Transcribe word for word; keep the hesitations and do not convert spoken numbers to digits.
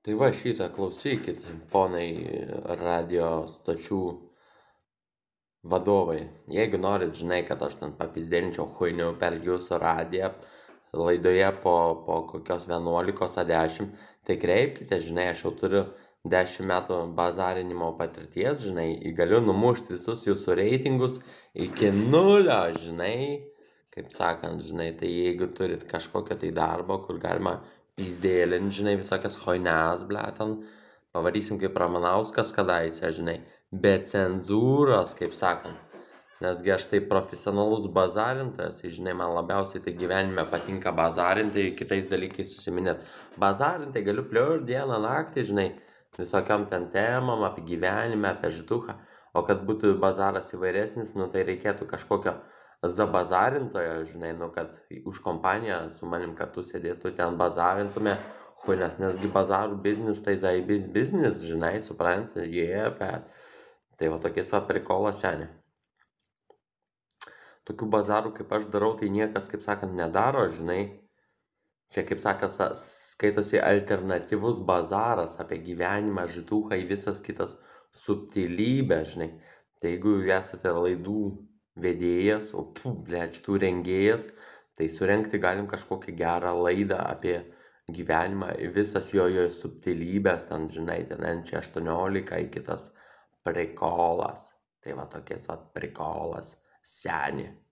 Tai va šitą klausykit, ponai radijo stočių vadovai. Jeigu norit, žinai, kad aš ten papizdelinčiau chuinių per jūsų radiją laidoje po, po kokios vienuolikos ar dešimt, tai kreipkite, žinai, aš jau turiu dešimt metų bazarinimo patirties, žinai, galiu numušti visus jūsų reitingus iki nulio, žinai, kaip sakant, žinai, tai jeigu turit kažkokią tai darbą, kur galima pizdėlint, žinai, visokias choines, ble, ten, pavarysim kaip Ramanauskas kadaise, žinai, be cenzūros, kaip sakant. Nesgi aš tai profesionalus bazarintojas, tai, žinai, man labiausiai tai gyvenime patinka bazarintai, kitais dalykais susiminėt. Bazarintai galiu pliur dieną, naktį, žinai, visokiam ten temam, apie gyvenimą, apie žituchą. O kad būtų bazaras įvairesnis, nu tai reikėtų kažkokio zabazarintojo, žinai, nu kad už kompaniją su manim kartu sėdėtų ten bazarintume chuines, nesgi bazarų biznis tai zaibis biznis, žinai, suprant, jie, yeah, bet. Tai va tokie savo prikolas, seniai. Tokių bazarų kaip aš darau, tai niekas, kaip sakant, nedaro, žinai. Čia, kaip sakas, skaitosi alternatyvus bazaras apie gyvenimą, žituchą į visas kitas subtilybės, žinai. Tai jeigu esate laidų vedėjas, o, pfu, blėt, šitų rengėjas, tai surengti galim kažkokią gerą laidą apie gyvenimą, visas jo jo subtilybės, ten, žinai, ten N C aštuoniolika į kitas prikolas. Tai va tokias va prikolas, seni.